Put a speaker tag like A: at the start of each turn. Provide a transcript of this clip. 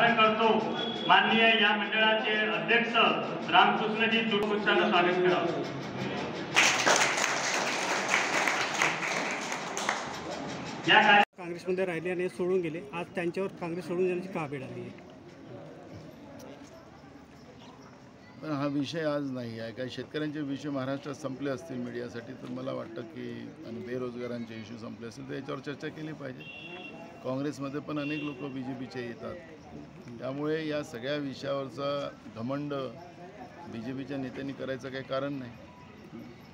A: धारण करतो। माननीय या मंडळाचे अध्यक्ष रामकृष्णजी चुटपुच्चांना स्वागत करावं। या
B: काँग्रेसमध्ये राहिले आणि सोडून गेले, आज त्यांच्यावर काँग्रेस सोडून जाण्याची का वेळ आली आहे?
C: पण हा विषय आज नाही आहे। काही शेतकऱ्यांचे विषय महाराष्ट्रात संपले असतील मीडियासाठी, तर मला वाटतं की आणि बेरोजगारांचे इश्यू संपले असतील तर याच्यावर चर्चा केली पाहिजे। काँग्रेसमध्ये पण अनेक लोक BJPचे येतात, त्यामुळे या सगळ्या विषयावरचा घमंड BJPच्या नेत्यांनी करायचं काही कारण नाही।